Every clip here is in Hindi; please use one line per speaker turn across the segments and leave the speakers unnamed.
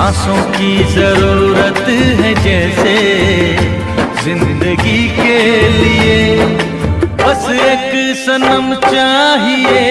सांसों की जरूरत है जैसे जिंदगी के लिए, बस एक सनम चाहिए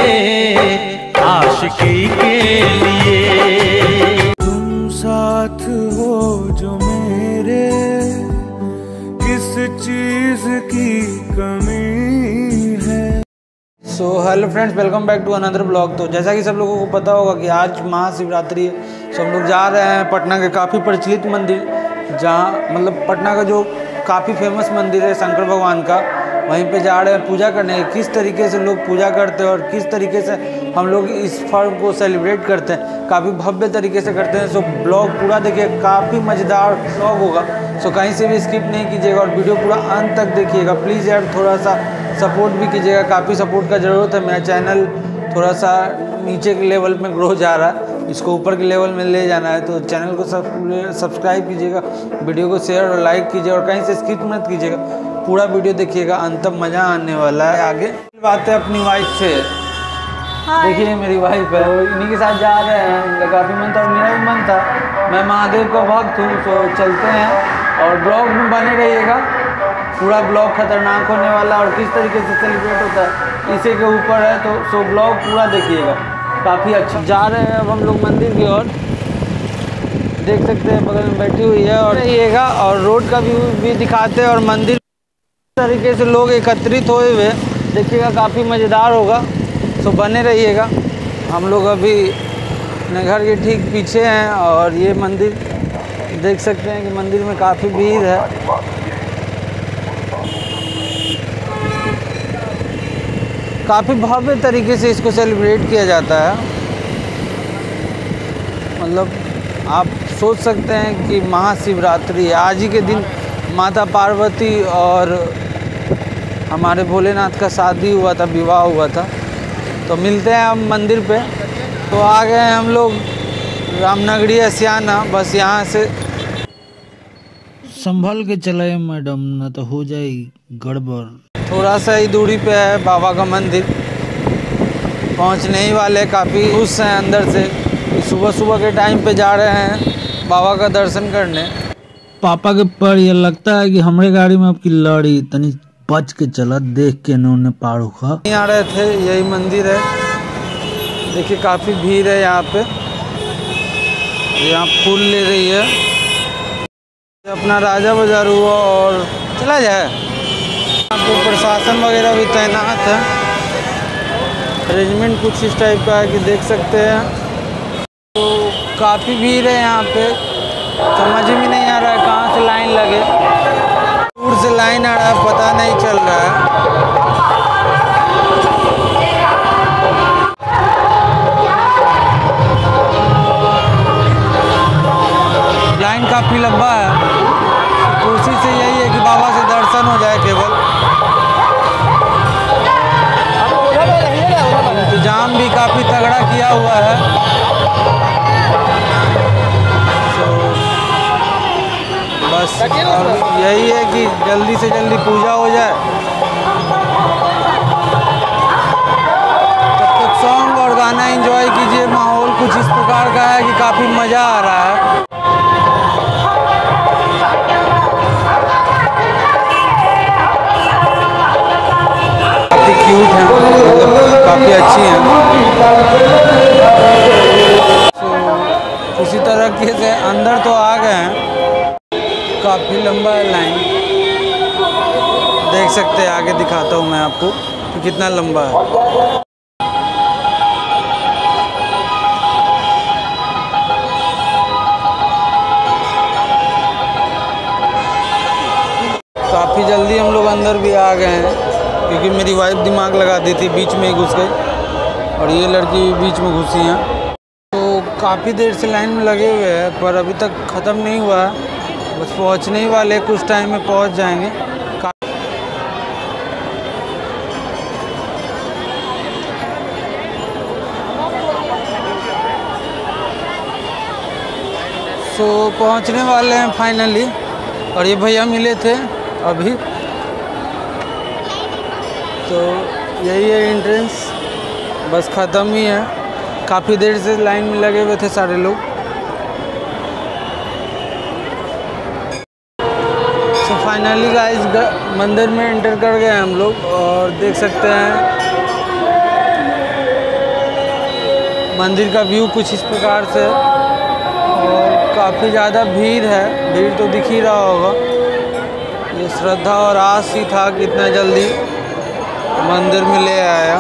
आशिकी के लिए। तुम साथ हो जो मेरे, किस चीज की कमी है।
So hello friends, welcome back to another blog. तो जैसा कि सब लोगों को पता होगा कि आज महाशिवरात्रि है, तो हम लोग जा रहे हैं पटना के काफ़ी प्रचलित मंदिर, जहाँ मतलब पटना का जो काफ़ी फेमस मंदिर है शंकर भगवान का, वहीं पे जा रहे हैं पूजा करने। किस तरीके से लोग पूजा करते हैं और किस तरीके से हम लोग इस पर्व को सेलिब्रेट करते हैं, काफ़ी भव्य तरीके से करते हैं। सो ब्लॉग पूरा देखिए, काफ़ी मज़ेदार ब्लॉग होगा। सो कहीं से भी स्किप नहीं कीजिएगा और वीडियो पूरा अंत तक देखिएगा। प्लीज़ यार थोड़ा सा सपोर्ट भी कीजिएगा, काफ़ी सपोर्ट का ज़रूरत है। मेरा चैनल थोड़ा सा नीचे के लेवल में ग्रो जा रहा है, इसको ऊपर के लेवल में ले जाना है। तो चैनल को सब्सक्राइब कीजिएगा, वीडियो को शेयर और लाइक कीजिएगा और कहीं से स्किप मत कीजिएगा, पूरा वीडियो देखिएगा, अंत तक मज़ा आने वाला है। आगे बात है अपनी वाइफ से। देखिए मेरी वाइफ है, वो इन्हीं के साथ जा रहे हैं। इनका काफ़ी मन था और मेरा भी मन था। मैं महादेव का भक्त हूँ, तो चलते हैं और ब्लॉग में बने रहिएगा। पूरा ब्लॉग खतरनाक होने वाला और किस तरीके से सेलिब्रेट होता है इसी के ऊपर है। तो सो ब्लॉग पूरा देखिएगा, काफ़ी अच्छा। जा रहे हैं अब हम लोग मंदिर की ओर, देख सकते हैं बगल में बैठी हुई है और रहिएगा और रोड का व्यू भी दिखाते हैं और मंदिर तरीके से लोग एकत्रित हुए हुए देखिएगा, काफ़ी मज़ेदार होगा। सो बने रहिएगा। हम लोग अभी अपने घर के ठीक पीछे हैं और ये मंदिर देख सकते हैं कि मंदिर में काफ़ी भीड़ है। काफ़ी भव्य तरीके से इसको सेलिब्रेट किया जाता है। मतलब आप सोच सकते हैं कि महाशिवरात्रि आज ही के दिन माता पार्वती और हमारे भोलेनाथ का शादी हुआ था, विवाह हुआ था। तो मिलते हैं हम मंदिर पे। तो आ गए हैं हम लोग रामनगरी असियाना। बस यहाँ से संभल के चले मैडम, ना तो हो जाए गड़बड़। थोड़ा सा ही दूरी पे है बाबा का मंदिर, पहुँचने ही वाले। काफ़ी खुश हैं अंदर से, सुबह सुबह के टाइम पे जा रहे हैं बाबा का दर्शन करने। पापा के पर ये लगता है कि हमारे गाड़ी में आपकी लड़ी तनी बच के चला, देख के इन्होंने पार होगा। नहीं आ रहे थे, यही मंदिर है। देखिए काफ़ी भीड़ है यहाँ पे, यहाँ फूल ले रही है। अपना राजा बाजार हुआ और चला जाए। यहाँ पे प्रशासन वगैरह भी तैनात है। अरेंजमेंट कुछ इस टाइप का है कि देख सकते हैं। तो काफ़ी भीड़ है यहाँ पे, समझ में नहीं आ रहा है कहाँ से लाइन लगे। दूर से लाइन आ रहा है, पता नहीं चल रहा है। लाइन काफ़ी लंबा है। कोशिश यही है कि बाबा से दर्शन हो जाए केवल। इंतजाम भी काफ़ी तगड़ा किया हुआ है। बस यही है कि जल्दी से जल्दी पूजा हो जाए। तब तक सॉन्ग और गाना एंजॉय कीजिए। माहौल कुछ इस प्रकार का है कि काफ़ी मज़ा आ रहा है। काफ़ी क्यूट हैं, मतलब काफ़ी अच्छी हैं। तो इसी तरह से अंदर तो आ गए हैं। काफ़ी लंबा है लाइन, देख सकते हैं। आगे दिखाता हूँ मैं आपको कि कितना लंबा है। काफ़ी जल्दी हम लोग अंदर भी आ गए हैं, क्योंकि मेरी वाइफ दिमाग लगा दी थी, बीच में ही घुस गई और ये लड़की भी बीच में घुसी हैं। तो काफ़ी देर से लाइन में लगे हुए हैं पर अभी तक ख़त्म नहीं हुआ है। बस पहुंचने ही वाले, कुछ टाइम में पहुंच जाएंगे। सो पहुंचने वाले हैं फाइनली। और ये भैया मिले थे अभी, तो यही है एंट्रेंस, बस ख़त्म ही है। काफ़ी देर से लाइन में लगे हुए थे सारे लोग। फाइनली गाइस मंदिर में एंटर कर गए हम लोग और देख सकते हैं मंदिर का व्यू कुछ इस प्रकार से और काफ़ी ज़्यादा भीड़ है। भीड़ तो दिख ही रहा होगा। ये श्रद्धा और आस ही था कि इतना जल्दी मंदिर में ले आया।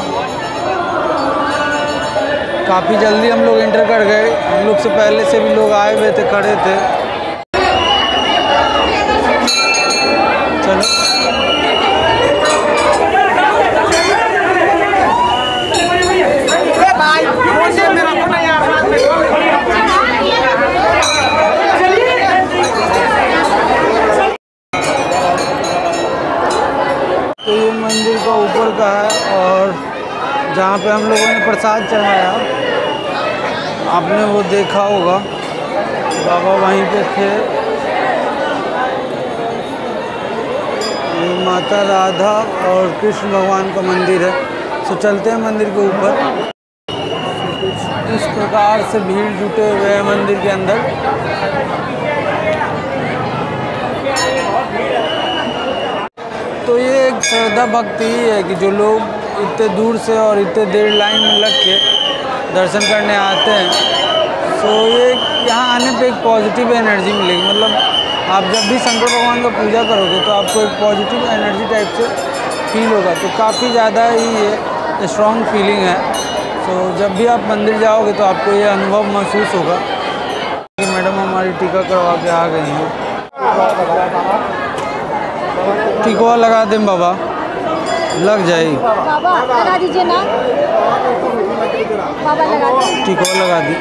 काफ़ी जल्दी हम लोग एंटर कर गए। हम लोग से पहले से भी लोग आए हुए थे, खड़े थे। चलो तो ये मंदिर का ऊपर का है और जहाँ पे हम लोगों ने प्रसाद चढ़ाया आपने वो देखा होगा, बाबा वहीं पे थे। ये माता राधा और कृष्ण भगवान का मंदिर है। तो चलते हैं मंदिर के ऊपर। इस प्रकार से भीड़ जुटे हुए हैं मंदिर के अंदर। तो ये एक श्रद्धा भक्ति ही है कि जो लोग इतने दूर से और इतने देर लाइन में लग के दर्शन करने आते हैं, तो ये यहाँ आने पे एक पॉजिटिव एनर्जी मिलेगी। मतलब आप जब भी शंकर भगवान का पूजा करोगे तो आपको एक पॉजिटिव एनर्जी टाइप से फील होगा। तो काफ़ी ज़्यादा ही ये स्ट्रॉन्ग फीलिंग है। तो जब भी आप मंदिर जाओगे तो आपको ये अनुभव महसूस होगा। मैडम हमारी टीका करवा के आ गई हैं। टीका लगा दें बाबा, लग जाएगी।
बाबा लगा दीजिए ना, बाबा लगा दीजिए।
टीका लगा दी।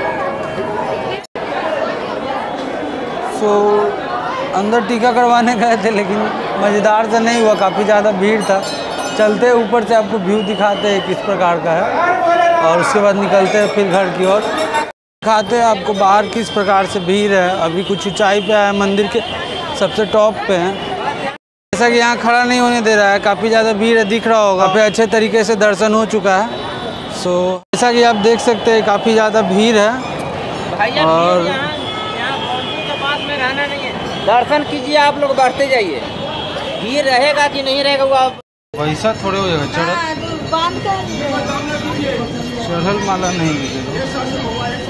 सो अंदर टीका करवाने गए थे लेकिन मज़ेदार से नहीं हुआ, काफ़ी ज़्यादा भीड़ था। चलते ऊपर से आपको व्यू दिखाते हैं किस प्रकार का है और उसके बाद निकलते हैं फिर घर की ओर। दिखाते हैं आपको बाहर किस प्रकार से भीड़ है। अभी कुछ ऊंचाई पे है, मंदिर के सबसे टॉप पे हैं। जैसा कि यहाँ खड़ा नहीं होने दे रहा है, काफ़ी ज़्यादा भीड़ है, दिख रहा होगा। फिर अच्छे तरीके से दर्शन हो चुका है। सो जैसा कि आप देख सकते हैं काफ़ी ज़्यादा भीड़ है और
रहना नहीं है। दर्शन कीजिए, आप लोग बढ़ते जाइए। भीड़ रहेगा कि नहीं रहेगा वो आप
पैसा थोड़े हो जाएगा। चढ़ल माला नहीं मिलेगा।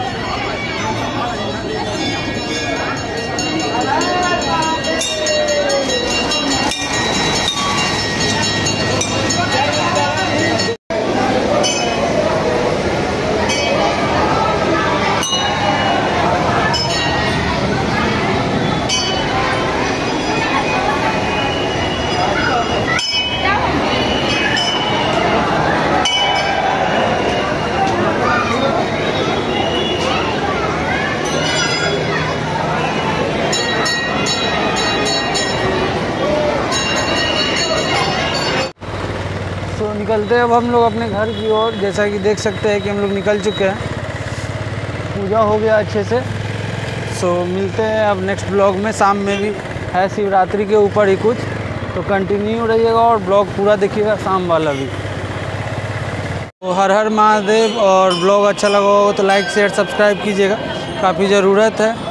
तो निकलते हैं अब हम लोग अपने घर की ओर। जैसा कि देख सकते हैं कि हम लोग निकल चुके हैं, पूजा हो गया अच्छे से। सो मिलते हैं अब नेक्स्ट ब्लॉग में। शाम में भी है शिवरात्रि के ऊपर ही कुछ, तो कंटिन्यू रहिएगा और ब्लॉग पूरा देखिएगा, शाम वाला भी। तो हर हर महादेव। और ब्लॉग अच्छा लगा हो तो लाइक शेयर सब्सक्राइब कीजिएगा, काफ़ी ज़रूरत है।